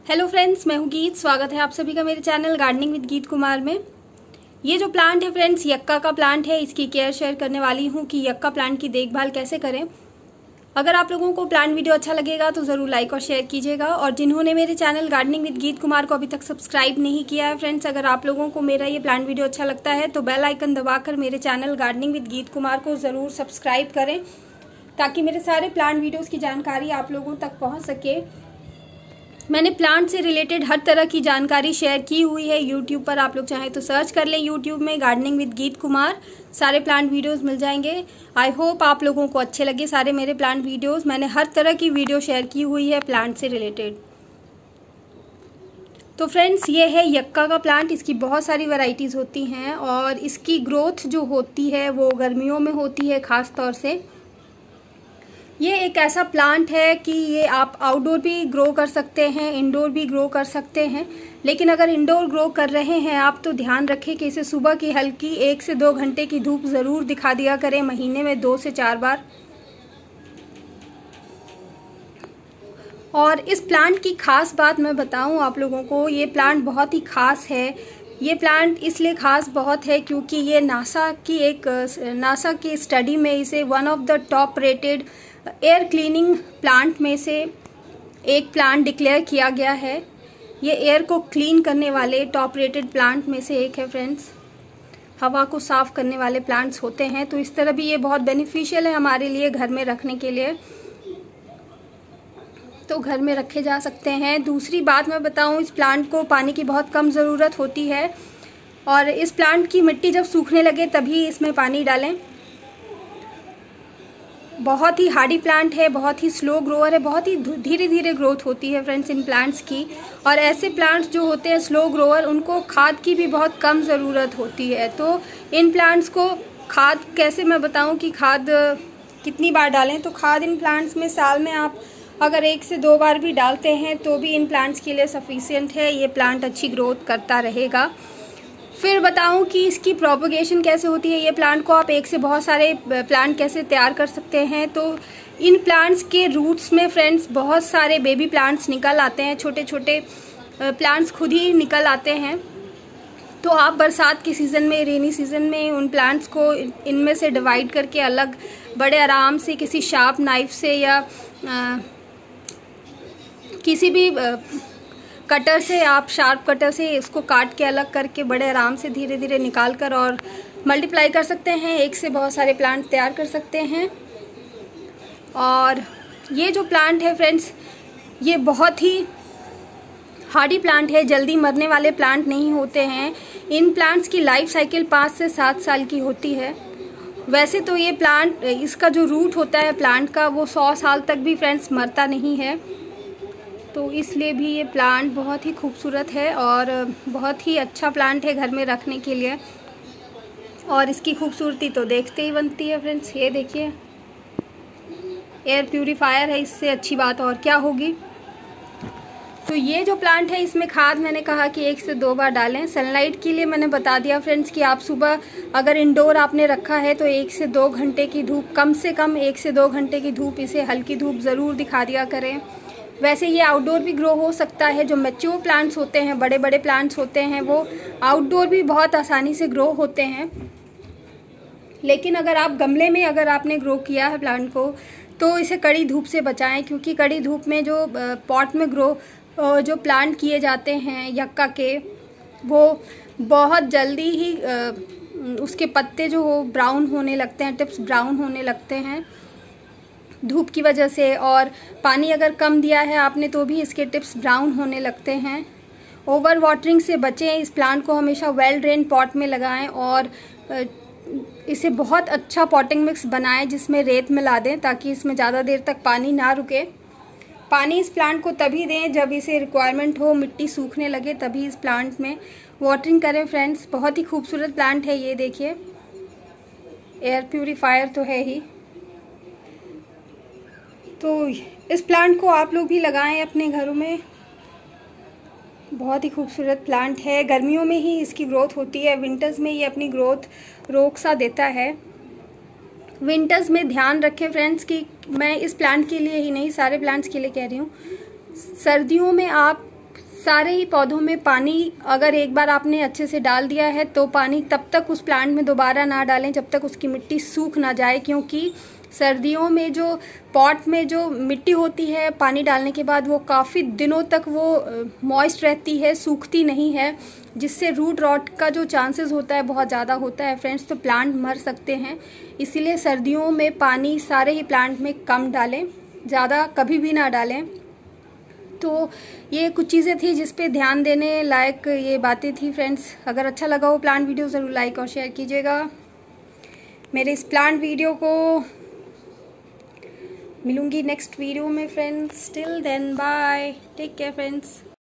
Hello friends, मैं हूँ गीत। स्वागत है आप सभी का मेरे चैनल गार्डनिंग विद गीत कुमार में। ये जो प्लांट है फ्रेंड्स, यक्का का प्लांट है। इसकी केयर शेयर करने वाली हूँ कि यक्का प्लांट की देखभाल कैसे करें। अगर आप लोगों को प्लांट वीडियो अच्छा लगेगा तो ज़रूर लाइक और शेयर कीजिएगा। और जिन्होंने मेरे चैनल गार्डनिंग विद गीत कुमार को अभी तक सब्सक्राइब नहीं किया है फ्रेंड्स, अगर आप लोगों को मेरा ये प्लांट वीडियो अच्छा लगता है तो बेल आइकन दबाकर मेरे चैनल गार्डनिंग विद गीत कुमार को ज़रूर सब्सक्राइब करें, ताकि मेरे सारे प्लांट वीडियोज़ की जानकारी आप लोगों तक पहुँच सके। मैंने प्लांट से रिलेटेड हर तरह की जानकारी शेयर की हुई है यूट्यूब पर। आप लोग चाहें तो सर्च कर लें यूट्यूब में गार्डनिंग विद गीत कुमार, सारे प्लांट वीडियोस मिल जाएंगे। आई होप आप लोगों को अच्छे लगे सारे मेरे प्लांट वीडियोस। मैंने हर तरह की वीडियो शेयर की हुई है प्लांट से रिलेटेड। तो फ्रेंड्स, ये है यक्का का प्लांट। इसकी बहुत सारी वैरायटीज़ होती हैं और इसकी ग्रोथ जो होती है वो गर्मियों में होती है ख़ास तौर से। ये एक ऐसा प्लांट है कि ये आप आउटडोर भी ग्रो कर सकते हैं, इंडोर भी ग्रो कर सकते हैं। लेकिन अगर इंडोर ग्रो कर रहे हैं आप तो ध्यान रखें कि इसे सुबह की हल्की 1 से 2 घंटे की धूप ज़रूर दिखा दिया करें, महीने में 2 से 4 बार। और इस प्लांट की खास बात मैं बताऊं आप लोगों को, ये प्लांट बहुत ही खास है। ये प्लांट इसलिए खास बहुत है क्योंकि ये नासा की स्टडी में इसे one of the top rated air cleaning plant में से एक प्लांट डिक्लेयर किया गया है। ये एयर को क्लीन करने वाले टॉप रेटेड प्लांट में से एक है फ्रेंड्स। हवा को साफ करने वाले प्लांट्स होते हैं, तो इस तरह भी ये बहुत बेनिफिशियल है हमारे लिए घर में रखने के लिए, तो घर में रखे जा सकते हैं। दूसरी बात मैं बताऊं, इस प्लांट को पानी की बहुत कम ज़रूरत होती है और इस प्लांट की मिट्टी जब सूखने लगे तभी इसमें पानी डालें। बहुत ही हार्डी प्लांट है, बहुत ही स्लो ग्रोअर है, बहुत ही धीरे धीरे ग्रोथ होती है फ्रेंड्स इन प्लांट्स की। और ऐसे प्लांट्स जो होते हैं स्लो ग्रोअर, उनको खाद की भी बहुत कम ज़रूरत होती है। तो इन प्लांट्स को खाद कैसे मैं बताऊं कि खाद कितनी बार डालें, तो खाद इन प्लांट्स में साल में आप अगर 1 से 2 बार भी डालते हैं तो भी इन प्लांट्स के लिए सफिशिएंट है। ये प्लांट अच्छी ग्रोथ करता रहेगा। फिर बताऊं कि इसकी प्रोपगेशन कैसे होती है। ये प्लांट को आप एक से बहुत सारे प्लांट कैसे तैयार कर सकते हैं। तो इन प्लांट्स के रूट्स में फ्रेंड्स बहुत सारे बेबी प्लांट्स निकल आते हैं, छोटे छोटे प्लांट्स खुद ही निकल आते हैं। तो आप बरसात के सीज़न में, रेनी सीज़न में उन प्लांट्स को इनमें से डिवाइड करके अलग बड़े आराम से किसी शार्प नाइफ से या किसी भी कटर से, आप शार्प कटर से इसको काट के अलग करके बड़े आराम से धीरे धीरे निकाल कर और मल्टीप्लाई कर सकते हैं। एक से बहुत सारे प्लांट तैयार कर सकते हैं। और ये जो प्लांट है फ्रेंड्स, ये बहुत ही हार्डी प्लांट है, जल्दी मरने वाले प्लांट नहीं होते हैं। इन प्लांट्स की लाइफ साइकिल 5 से 7 साल की होती है। वैसे तो ये प्लांट, इसका जो रूट होता है प्लांट का, वो 100 साल तक भी फ्रेंड्स मरता नहीं है। तो इसलिए भी ये प्लांट बहुत ही खूबसूरत है और बहुत ही अच्छा प्लांट है घर में रखने के लिए। और इसकी खूबसूरती तो देखते ही बनती है फ्रेंड्स। ये देखिए, एयर प्यूरीफायर है, इससे अच्छी बात और क्या होगी। तो ये जो प्लांट है, इसमें खाद मैंने कहा कि 1 से 2 बार डालें। सनलाइट के लिए मैंने बता दिया फ्रेंड्स कि आप सुबह अगर इंडोर आपने रखा है तो 1 से 2 घंटे की धूप, कम से कम 1 से 2 घंटे की धूप, इसे हल्की धूप ज़रूर दिखा दिया करें। वैसे ये आउटडोर भी ग्रो हो सकता है। जो मैच्योर प्लांट्स होते हैं, बड़े बड़े प्लांट्स होते हैं, वो आउटडोर भी बहुत आसानी से ग्रो होते हैं। लेकिन अगर आप गमले में अगर आपने ग्रो किया है प्लांट को, तो इसे कड़ी धूप से बचाएं, क्योंकि कड़ी धूप में जो पॉट में ग्रो जो प्लांट किए जाते हैं यक्का के, वो बहुत जल्दी ही उसके पत्ते जो हो ब्राउन होने लगते हैं, टिप्स ब्राउन होने लगते हैं धूप की वजह से। और पानी अगर कम दिया है आपने तो भी इसके टिप्स ब्राउन होने लगते हैं। ओवर वाटरिंग से बचें। इस प्लांट को हमेशा वेल ड्रेन पॉट में लगाएं और इसे बहुत अच्छा पॉटिंग मिक्स बनाएं जिसमें रेत मिला दें, ताकि इसमें ज़्यादा देर तक पानी ना रुके। पानी इस प्लांट को तभी दें जब इसे रिक्वायरमेंट हो, मिट्टी सूखने लगे तभी इस प्लांट में वाटरिंग करें फ्रेंड्स। बहुत ही खूबसूरत प्लांट है ये, देखिए। एयर प्यूरीफायर तो है ही। तो इस प्लांट को आप लोग भी लगाएं अपने घरों में। बहुत ही खूबसूरत प्लांट है। गर्मियों में ही इसकी ग्रोथ होती है, विंटर्स में ये अपनी ग्रोथ रोक सा देता है। विंटर्स में ध्यान रखें फ्रेंड्स कि मैं इस प्लांट के लिए ही नहीं, सारे प्लांट्स के लिए कह रही हूँ, सर्दियों में आप सारे ही पौधों में पानी अगर एक बार आपने अच्छे से डाल दिया है तो पानी तब तक उस प्लांट में दोबारा ना डालें जब तक उसकी मिट्टी सूख ना जाए, क्योंकि सर्दियों में जो पॉट में जो मिट्टी होती है पानी डालने के बाद वो काफ़ी दिनों तक वो मॉइस्ट रहती है, सूखती नहीं है, जिससे रूट रॉट का जो चांसेस होता है बहुत ज़्यादा होता है फ्रेंड्स, तो प्लांट मर सकते हैं। इसीलिए सर्दियों में पानी सारे ही प्लांट में कम डालें, ज़्यादा कभी भी ना डालें। तो ये कुछ चीज़ें थी जिस पे ध्यान देने लायक ये बातें थी फ्रेंड्स। अगर अच्छा लगा हो प्लांट वीडियो ज़रूर लाइक और शेयर कीजिएगा। मेरे इस प्लांट वीडियो को मिलूंगी नेक्स्ट वीडियो में friends. Till then bye, take care friends.